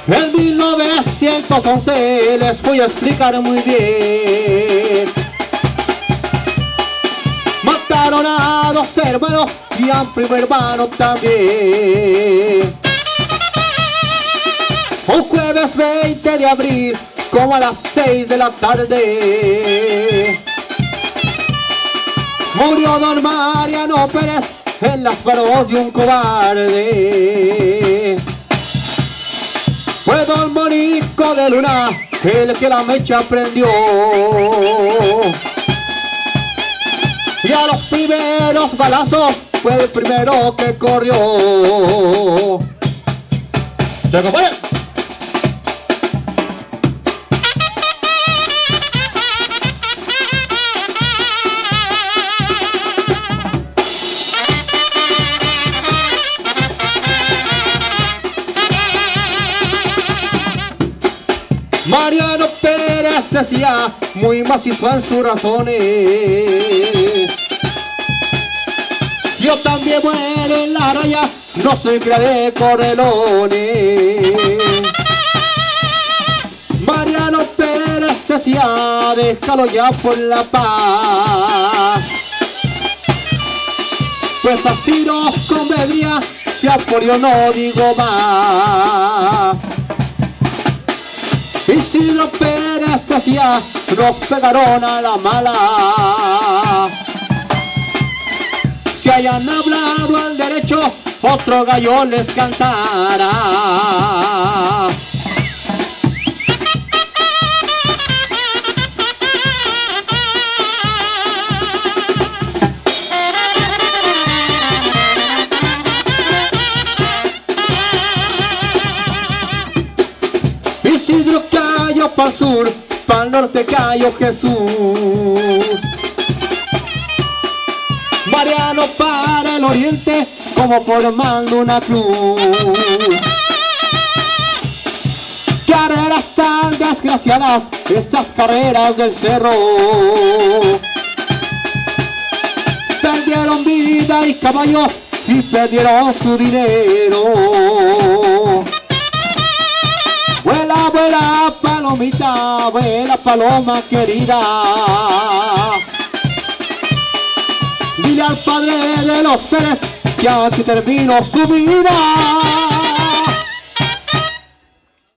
En 1911 les voy a explicar muy bien. Mataron a 2 hermanos y a un primo hermano también. Un jueves 20 de abril, como a las 6 de la tarde, murió don Mariano Pérez en las manos de un cobarde. Fue don Monico de Luna el que la mecha prendió, y a los primeros balazos fue el primero que corrió. ¡Se compone! Mariano Pérez decía, muy macizo en sus razones: yo también muero en la raya, no soy cría de correlones. Mariano Pérez decía, déjalo ya por la paz, pues así nos convendría, si a por yo no digo más. Isidro Pérez decía, nos pegaron a la mala, si hayan hablado al derecho, otro gallo les cantará. Isidro cayó para el sur, para el norte cayó Jesús. Mariano para el oriente, como formando una cruz. Carreras tan desgraciadas, estas carreras del cerro. Perdieron vida y caballos, y perdieron su dinero. Vuela, vuela, palomita, vuela, paloma querida. Dile al padre de los Pérez que aquí terminó su vida.